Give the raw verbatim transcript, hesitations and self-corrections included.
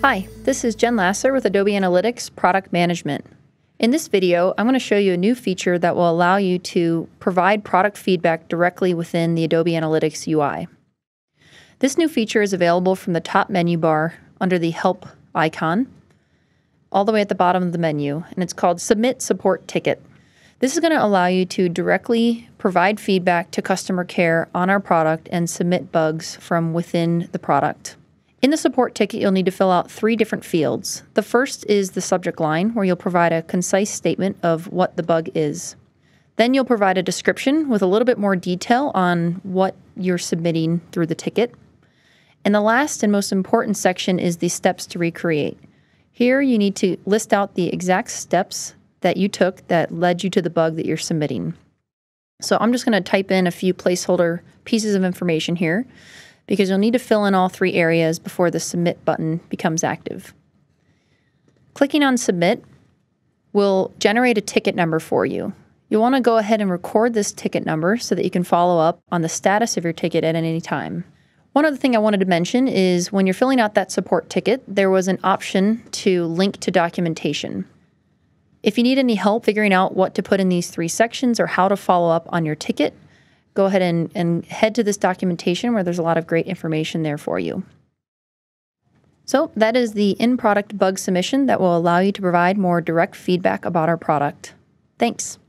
Hi, this is Jen Lasser with Adobe Analytics Product Management. In this video, I'm going to show you a new feature that will allow you to provide product feedback directly within the Adobe Analytics U I. This new feature is available from the top menu bar under the Help icon, all the way at the bottom of the menu, and it's called Submit Support Ticket. This is going to allow you to directly provide feedback to customer care on our product and submit bugs from within the product. In the support ticket, you'll need to fill out three different fields. The first is the subject line, where you'll provide a concise statement of what the bug is. Then you'll provide a description with a little bit more detail on what you're submitting through the ticket. And the last and most important section is the steps to recreate. Here you need to list out the exact steps that you took that led you to the bug that you're submitting. So I'm just going to type in a few placeholder pieces of information here, because you'll need to fill in all three areas before the Submit button becomes active. Clicking on Submit will generate a ticket number for you. You'll want to go ahead and record this ticket number so that you can follow up on the status of your ticket at any time. One other thing I wanted to mention is when you're filling out that support ticket, there was an option to link to documentation. If you need any help figuring out what to put in these three sections or how to follow up on your ticket, go ahead and, and head to this documentation where there's a lot of great information there for you. So that is the in-product bug submission that will allow you to provide more direct feedback about our product. Thanks.